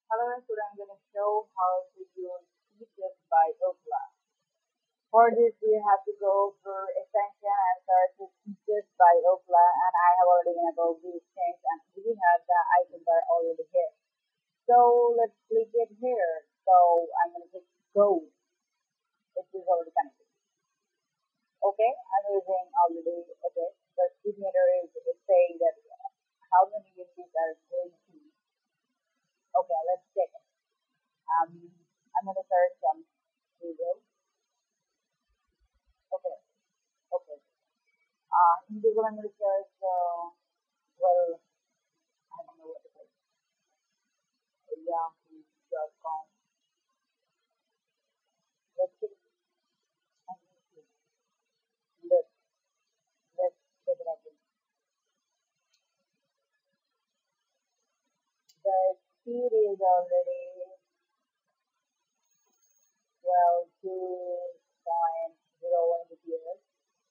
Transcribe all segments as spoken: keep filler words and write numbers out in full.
Hello, and today I'm going to show how to use Speedtest by Ookla. For this, we have to go for extension and search for Speedtest by Ookla, and I have already enabled these things, and we have the icon bar already here. So let's click it here. So I'm going to click go. It is already connected. Okay, I'm using already. Okay, the speed meter is, is saying that how many units are going to. Okay, let's check it. Um, I'm going to search some Google. Okay, okay. Uh, in Google, I'm going to search, uh, well, I don't know what it is, yahoo dot com. Let's check it. Let's, let's check it out. The speed is already, well, two point zero one Mbps.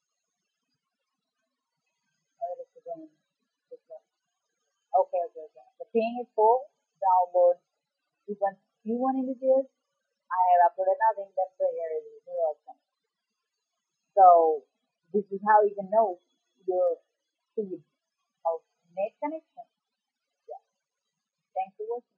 Uh, let's again, this one. Okay, okay, okay. The ping is full. Download two point two one Mbps. I have uploaded nothing. That's the here is zero percent. So this is how you can know your speed of net connection. Yeah. Thanks for watching.